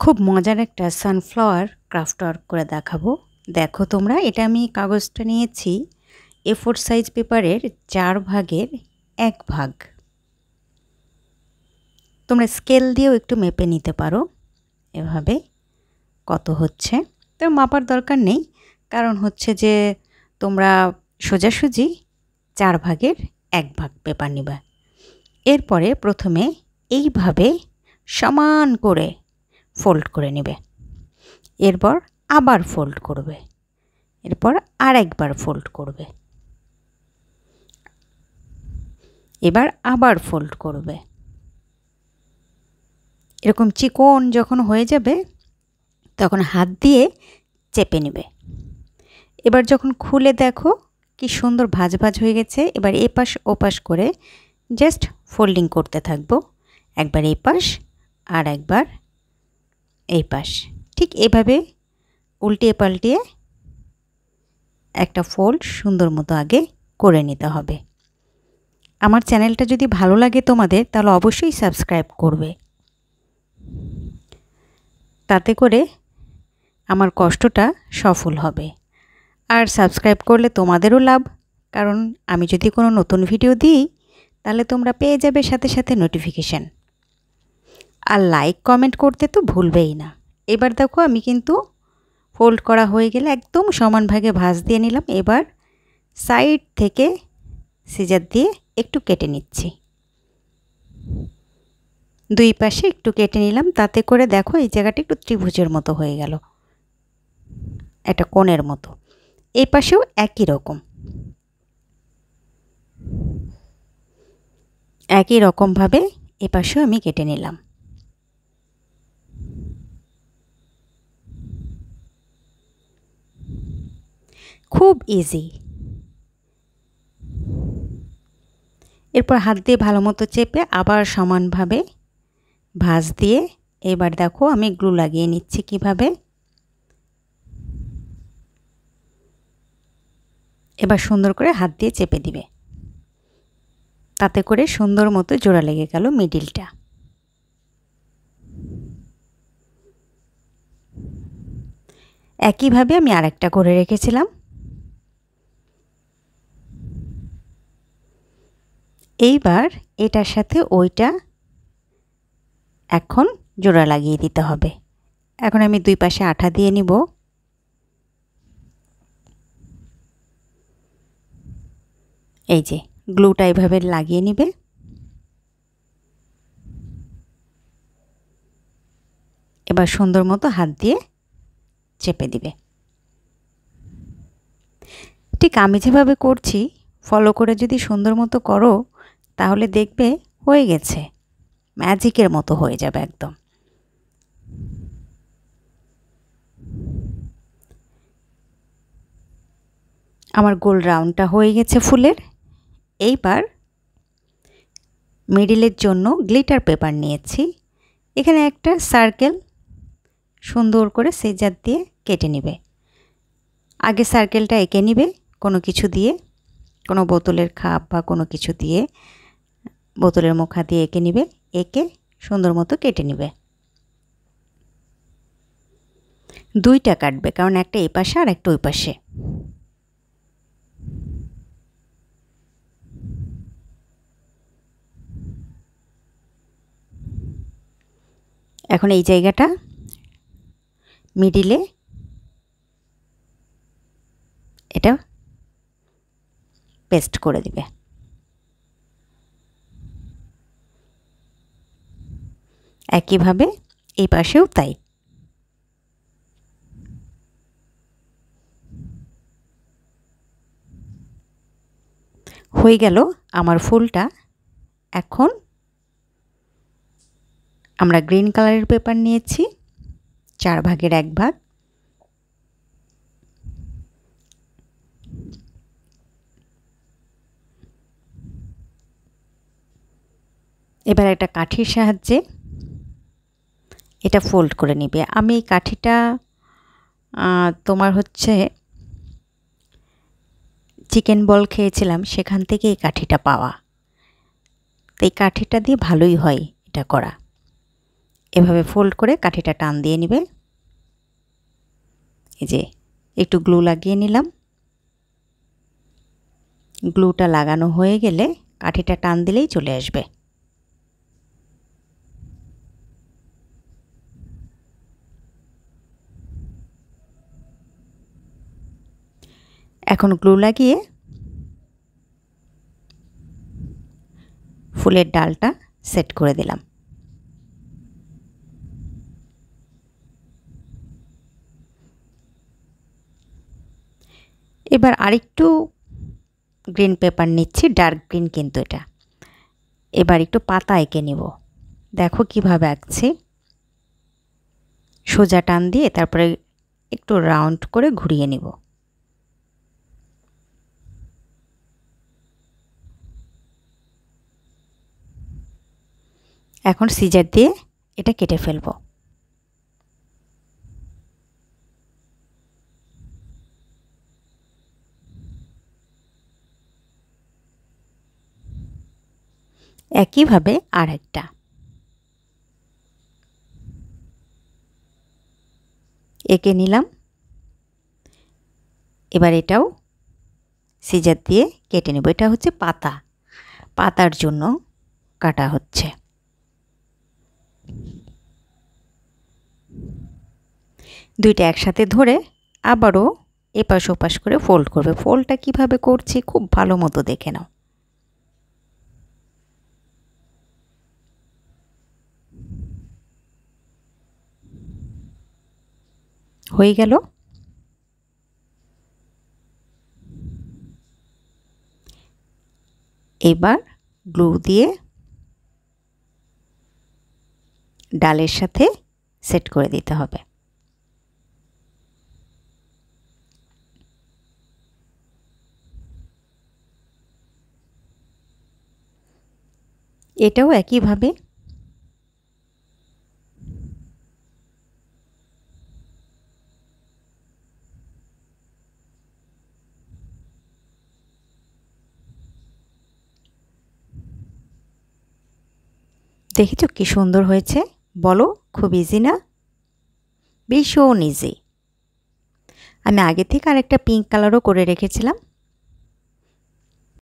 খুব মজার একটা সানফ্লাওয়ার ক্রাফট ওয়ার্ক করে দেখাবো। দেখো তোমরা, এটা আমি কাগজটা নিয়েছি A4 সাইজ পেপারের 4 ভাগের 1 ভাগ। তোমরা স্কেল দিয়েও একটু মেপে নিতে পারো এভাবে কত হচ্ছে। তো মাপার দরকার নেই, কারণ হচ্ছে যে তোমরা সোজাসুজি 4 ভাগের 1 ভাগ পেপার নিবা। এরপরে প্রথমে এইভাবে সমান করে ফোল্ড করে নেবে, এরপর আবার ফোল্ড করবে, এরপর আরেকবার ফোল্ড করবে, এবার আবার ফোল্ড করবে। এরকম চিকন যখন হয়ে যাবে তখন হাত দিয়ে চেপে নেবে। এবার যখন খুলে দেখো কি সুন্দর ভাঁজ ভাঁজ হয়ে গেছে। এবার এপাশ ওপাশ করে জাস্ট ফোল্ডিং করতে থাকবো, একবার এই পাশ আর একবার এই পাশ। ঠিক এভাবে উল্টিয়ে পাল্টিয়ে একটা ফোল্ড সুন্দর মতো আগে করে নিতে হবে। আমার চ্যানেলটা যদি ভালো লাগে তোমাদের, তাহলে অবশ্যই সাবস্ক্রাইব করবে, তাতে করে আমার কষ্টটা সফল হবে। আর সাবস্ক্রাইব করলে তোমাদেরও লাভ, কারণ আমি যদি কোনো নতুন ভিডিও দিই তাহলে তোমরা পেয়ে যাবে সাথে সাথে নোটিফিকেশান। আর লাইক কমেন্ট করতে তো ভুলবেই না। এবার দেখো আমি কিন্তু ফোল্ড করা হয়ে গেলে একদম সমান ভাগে ভাঁজ দিয়ে নিলাম। এবার সাইড থেকে সিজার দিয়ে একটু কেটে নিচ্ছি, দুই পাশে একটু কেটে নিলাম, তাতে করে দেখো এই জায়গাটা একটু ত্রিভুজের মতো হয়ে গেল, একটা কোণের মতো। এই পাশেও একই রকম, একই রকমভাবে এ পাশেও আমি কেটে নিলাম। খুব ইজি। এরপর হাত দিয়ে ভালো মতো চেপে আবার সমানভাবে ভাঁজ দিয়ে এবার দেখো আমি গ্লু লাগিয়ে নিচ্ছি কিভাবে। এবার সুন্দর করে হাত দিয়ে চেপে দিবে, তাতে করে সুন্দর মতো জোড়া লেগে গেল মিডিলটা। একইভাবে আমি আরেকটা করে রেখেছিলাম। এইবার এটার সাথে ওইটা এখন জোড়া লাগিয়ে দিতে হবে। এখন আমি দুই পাশে আঠা দিয়ে নিব। এই যে গ্লুটা এইভাবে লাগিয়ে নিবে। এবার সুন্দর মতো হাত দিয়ে চেপে দিবে। ঠিক আমি যেভাবে করছি ফলো করে যদি সুন্দর মতো করো তাহলে দেখবে হয়ে গেছে, ম্যাজিকের মতো হয়ে যাবে একদম। আমার গোল রাউন্ডটা হয়ে গেছে ফুলের। এইবার মিডিলের জন্য গ্লিটার পেপার নিয়েছি। এখানে একটা সার্কেল সুন্দর করে সিজার দিয়ে কেটে নেবে। আগে সার্কেলটা এঁকে নিবে কোনো কিছু দিয়ে, কোনো বোতলের খাপ বা কোনো কিছু দিয়ে, বোতলের মুখা দিয়ে এঁকে নিবে। এঁকে সুন্দর মতো কেটে নিবে। দুইটা কাটবে, কারণ একটা এই পাশে আর একটা ওই পাশে। এখন এই জায়গাটা মিডিলে এটা পেস্ট করে দিবে। একইভাবে এই পাশেও তাই। হয়ে গেল আমার ফুলটা। এখন আমরা গ্রিন কালারের পেপার নিয়েছি 4 ভাগের 1 ভাগ। এবার একটা কাঠির সাহায্যে এটা ফোল্ড করে নিবে। আমি এই কাঠিটা তোমার হচ্ছে চিকেন বল খেয়েছিলাম, সেখান থেকে এই কাঠিটা পাওয়া। এই কাঠিটা দিয়ে ভালোই হয় এটা করা। এভাবে ফোল্ড করে কাঠিটা টান দিয়ে নেবে। এই যে একটু গ্লু লাগিয়ে নিলাম। গ্লুটা লাগানো হয়ে গেলে কাঠিটা টান দিলেই চলে আসবে। এখন গ্লু লাগিয়ে ফুলের ডালটা সেট করে দিলাম। এবার আরেকটু গ্রিন পেপার নিচ্ছি, ডার্ক গ্রিন কিন্তু এটা। এবার একটু পাতা এঁকে নিব। দেখো কিভাবে আঁকছি। সোজা টান দিয়ে তারপরে একটু রাউন্ড করে ঘুরিয়ে নিব। এখন সিজার দিয়ে এটা কেটে ফেলব। একইভাবে আরেকটা। এঁকে নিলাম। এবার এটাও সিজার দিয়ে কেটে নেব। এটা হচ্ছে পাতা, পাতার জন্য কাটা হচ্ছে। দুইটা একসাথে ধরে আবারও এপাশ ওপাশ করে ফোল্ড করবে। ফোল্ডটা কিভাবে করছি খুব ভালো মতো দেখে নাও। হয়ে গেল। এবার গ্লু দিয়ে ডালের সাথে সেট করে দিতে হবে। এটাও একইভাবে দেখেছো কি সুন্দর হয়েছে? বলো, খুব ইজি না? ভীষণ ইজি। আমি আগে থেকে আরেকটা পিঙ্ক কালারও করে রেখেছিলাম,